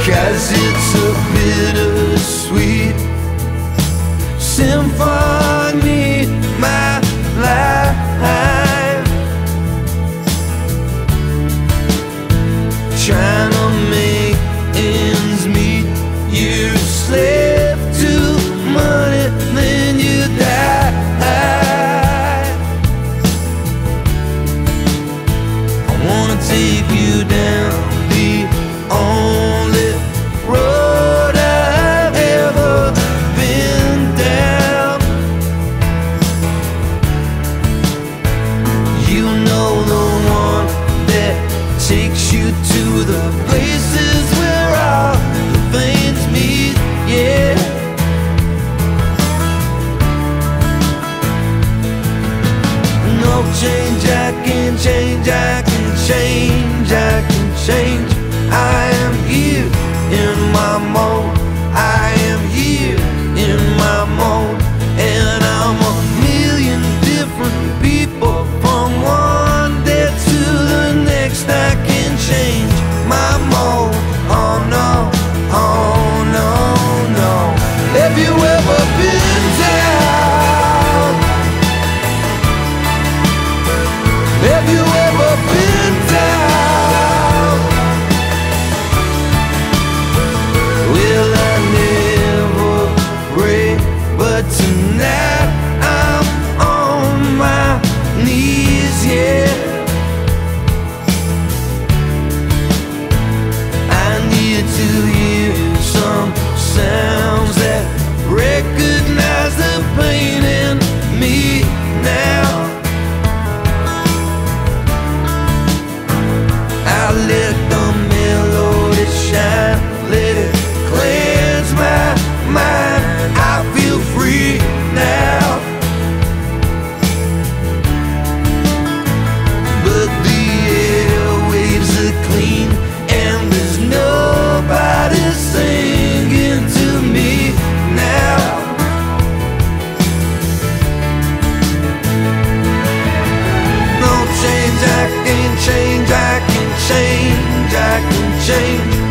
'cause it's a bittersweet symphony, my life. Trying to make ends meet, you're a slave to money, then you die. I wanna take you down the only road I've ever been down. You know, the one that takes you to the places where all the veins meet, yeah. No change, I can change, I can change, I can change. I am here in my mode, I am here in my mode, and I'm a million different people from one day to the next. I can change my mode, oh no, oh no, no. Have you ever been down? Have you ever been down? Well, I never pray, but tonight I'm on my knees, yeah. I need to hear some sounds that recognize the pain in me now. I let the melody shine, let it cleanse my mind. I feel free now, but the airwaves are clean and there's nobody singing to me now. No change, I can change, I can change, I can change.